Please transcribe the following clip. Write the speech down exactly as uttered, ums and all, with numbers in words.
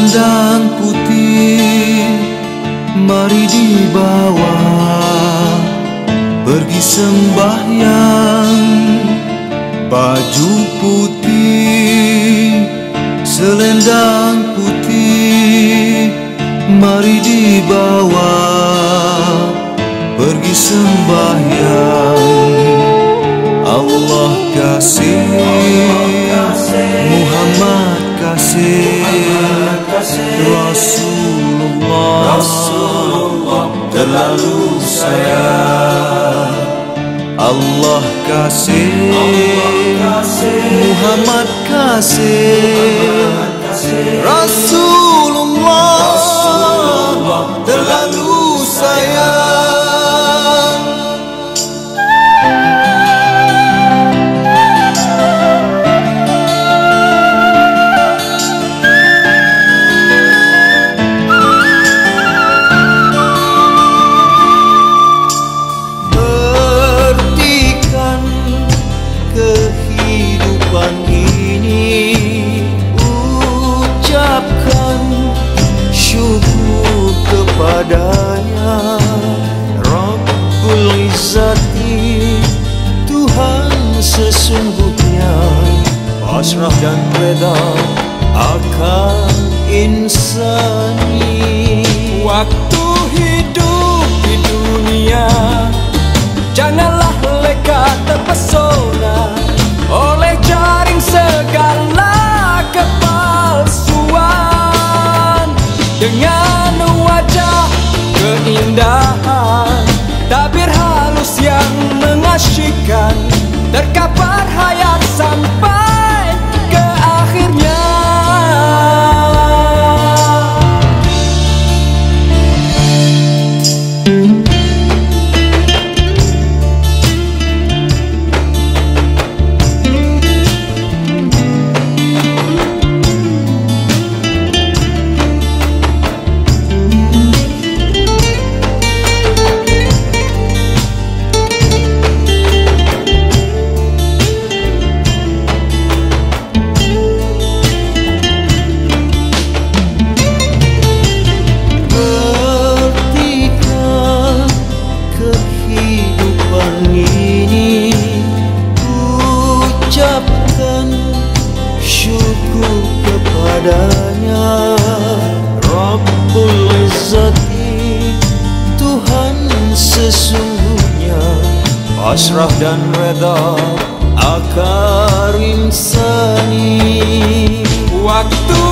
selendang putih, mari dibawa pergi sembahyang. Baju putih, selendang putih, mari dibawa pergi sembahyang. Allah kasih, Muhammad kasih, Rasulullah terlalu sayang. Allah kasih, Muhammad kasih, Rasulullah terlalu sayang. Kehidupan ini ucapkan syukur kepadanya. Rabbul Izzati, Tuhan sesungguhnya, pasrah dan reda akan insani. Waktu hidup di dunia, janganlah leka terpesona oleh jaring segala kepalsuan. Dengan wajah keindahan, tabir halus yang mengasyikkan, terkapar hayat sampai ke akhirnya. Syukur kepadanya. Rabbul Izzati, Tuhan sesungguhnya, pasrah dan reda akan insani. Waktu